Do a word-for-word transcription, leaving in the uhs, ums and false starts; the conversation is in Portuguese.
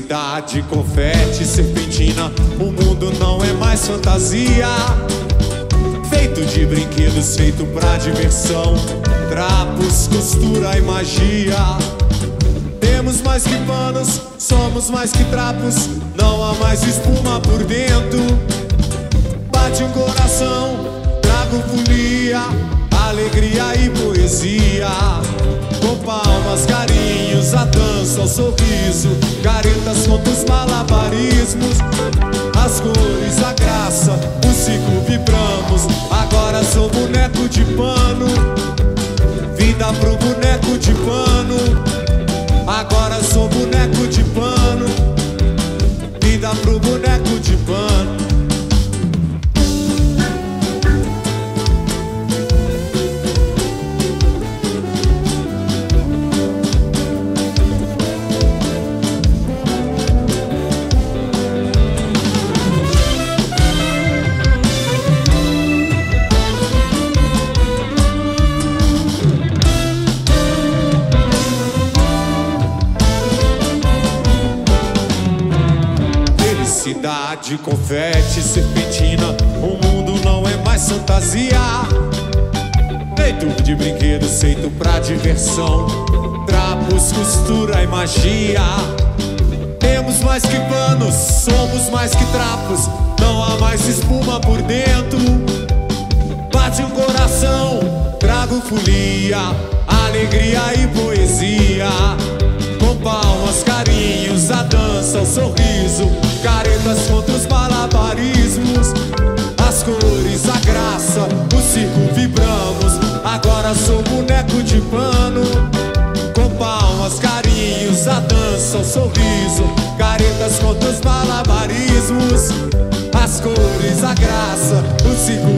Felicidade, confete, serpentina, o mundo não é mais fantasia. Feito de brinquedos, feito pra diversão, trapos, costura e magia. Temos mais que panos, somos mais que trapos, não há mais espuma por dentro. Bate um coração, trago folia, alegria e poesia. Com palmas, carinhos, a dança, o sorriso, caretas, contos, malabarismos, as cores, a graça, o ciclo vibramos. Agora sou boneco de pano, vida pro boneco de pano. Agora sou boneco de pano, vida pro boneco de pano. Felicidade, confete, serpentina, o mundo não é mais fantasia. Feito de brinquedos, feito pra diversão, trapos, costura e magia. Temos mais que panos, somos mais que trapos, não há mais espuma por dentro. Bate um coração, trago folia, alegria e poesia. Com palmas, carinhos, a dança, o sorriso, caretas contra os malabarismos, as cores, a graça, o circo vibramos. Agora sou boneco de pano. Com palmas, carinhos, a dança, o sorriso, caretas contra os malabarismos, as cores, a graça, o circo